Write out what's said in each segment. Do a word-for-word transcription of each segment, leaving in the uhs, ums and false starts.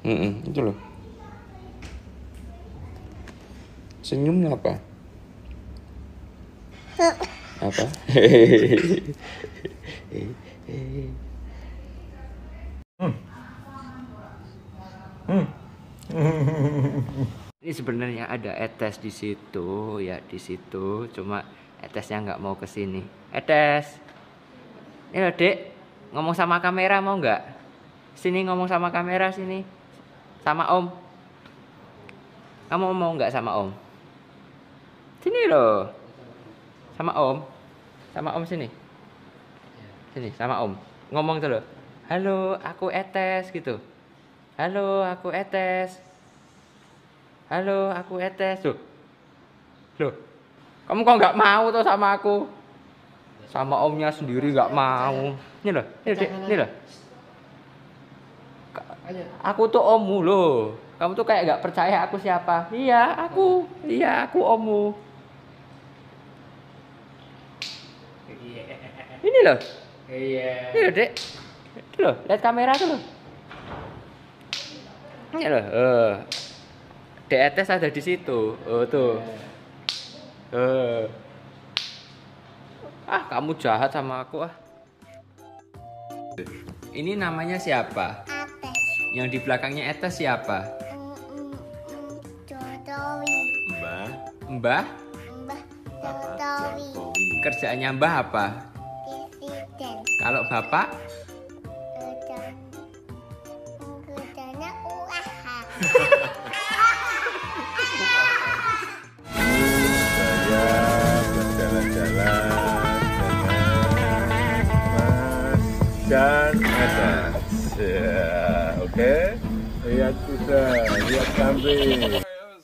Mm-mm, itu loh. Senyumnya apa? Apa? Hmm. Hmm. Ini sebenarnya ada Etes di situ, ya di situ. Cuma Etesnya nggak mau ke sini. Etes, ini loh dek, ngomong sama kamera mau nggak? Sini ngomong sama kamera sini, sama Om. Kamu mau nggak sama Om? Sini loh, sama Om, sama Om sini, sini sama Om. Ngomong tuh loh. Halo, aku Etes gitu. Halo, aku Etes. Halo, aku Etes. Loh. Loh. Kamu kok nggak mau tuh sama aku? Sama omnya sendiri nggak mau. Ini loh, ini, Dek, ini loh. Aku tuh ommu loh. Kamu tuh kayak nggak percaya aku siapa? Iya, aku. Iya, aku ommu. Ini loh. Ini loh, Dek. Itu loh, lihat kamera tuh loh. Ini loh. Uh. D E T S ada di situ. Oh tuh. Uh. Ah, kamu jahat sama aku ah. Ini namanya siapa? Etes. Yang di belakangnya Etes siapa? Jokowi. Mbah. Mbah? Mbah Bapak Jokowi. Jokowi. Kerjaannya Mbah apa? Presiden. Kalau Bapak? Kerjaan. Kerjanya usaha. Saya berjalan-jalan dengan Mas dan Etes. Ya, oke. Lihat kuda, lihat kambing.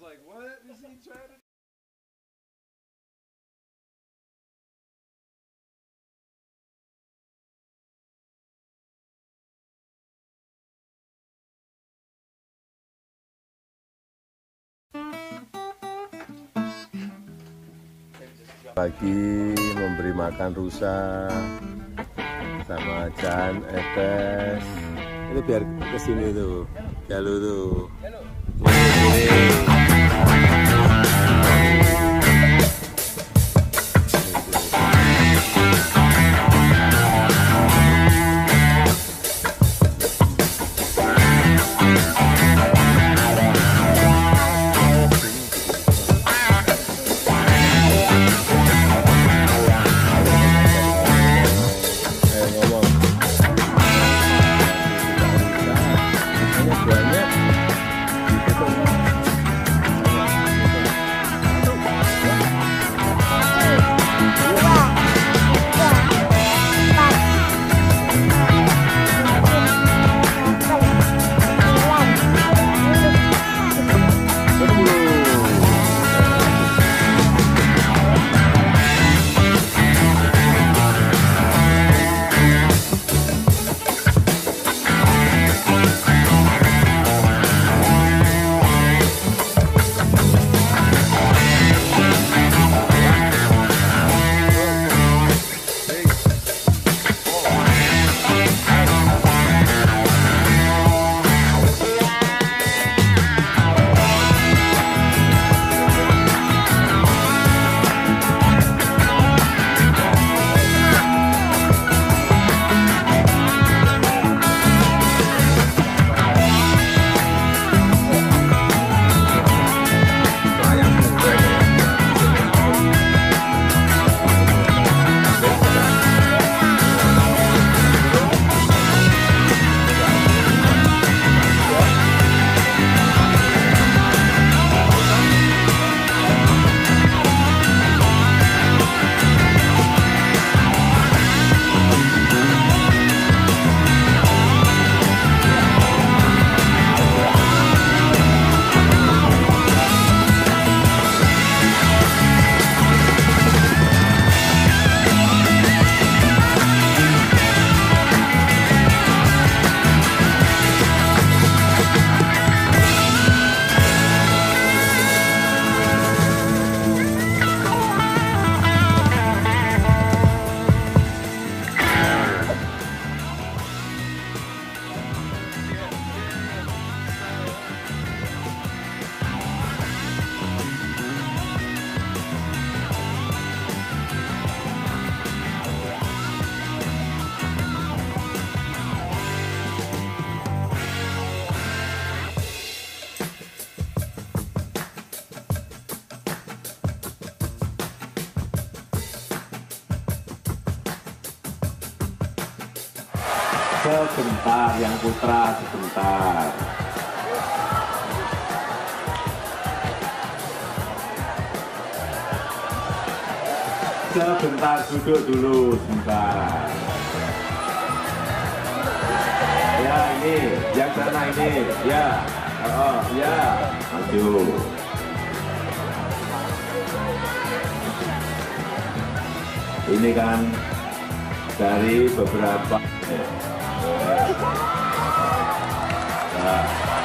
Pagi memberi makan rusa sama Jan Etes. Itu biar kesini tuh, Galuh tuh. Sebentar, yang putra sebentar. Sebentar, duduk dulu, sebentar. Ya, ini, yang sana ini, ya, oh, ya, maju. Ini kan dari beberapa. Nah.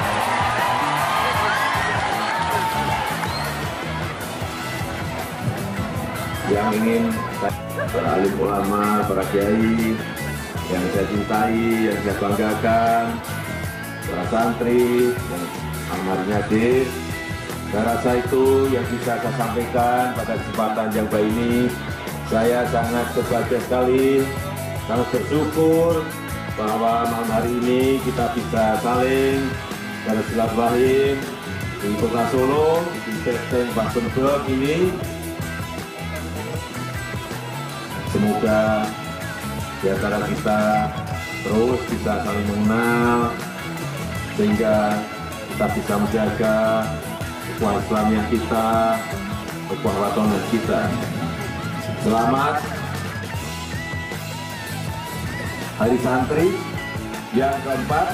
Yang ingin para alim ulama, para kiai yang saya cintai, yang saya banggakan, para santri yang amarnya hadir, saya rasa itu yang bisa saya sampaikan pada kesempatan yang baik ini. Saya sangat berbahagia sekali, sangat bersyukur bahwa malam hari ini kita bisa saling bersilaturahim di Kota Solo, di Seteng Basenberg ini. Semoga di antara kita terus bisa saling mengenal, sehingga kita bisa menjaga ukhuwah Islamiyah kita, ukhuwah watoniyah kita. Selamat Hari Santri yang keempat.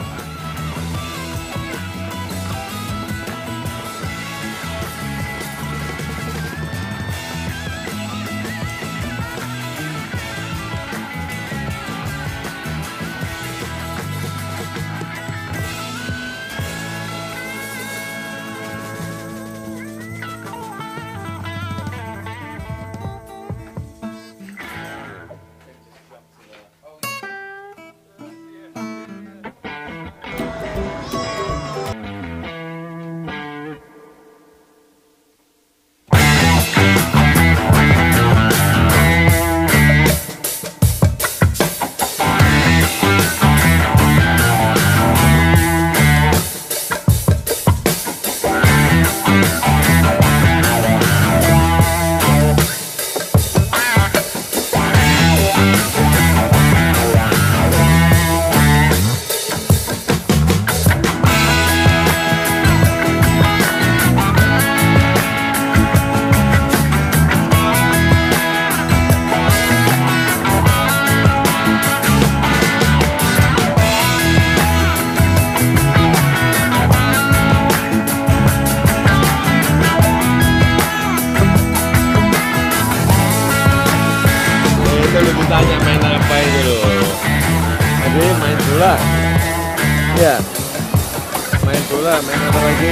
Tanya main apa itu loh? Jadi main bola. Ya. Main bola, main apa lagi?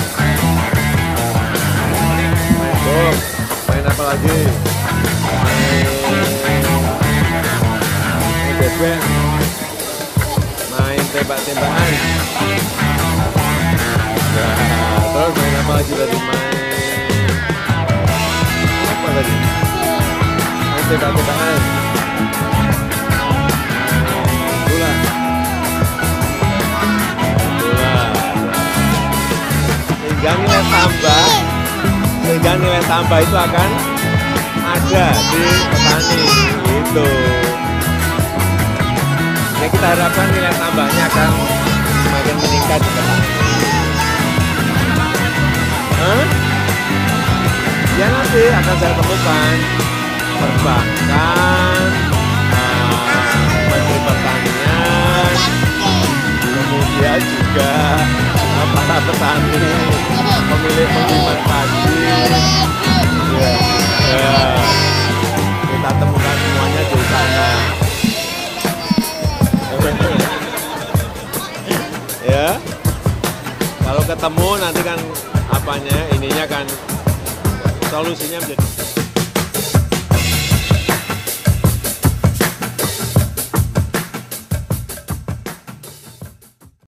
Main golf. Main apa lagi? Main main bebek. Main tembak-tembakan. Nah, terus main apa lagi tadi? Main apa tadi? Main tembak-tembakan. Sehingga nilai tambah, sehingga nilai tambah itu akan ada di petani, gitu. Ya kita harapkan nilai tambahnya akan semakin meningkat di petani. Hah? Ya nanti akan saya temukan perbankan, uh, menteri pertanian, kemudian juga uh, para petani, pemilik pengiriman padi, ya, ya, kita temukan semuanya di sana. Ya, kalau ketemu nanti kan apanya, ininya kan solusinya menjadi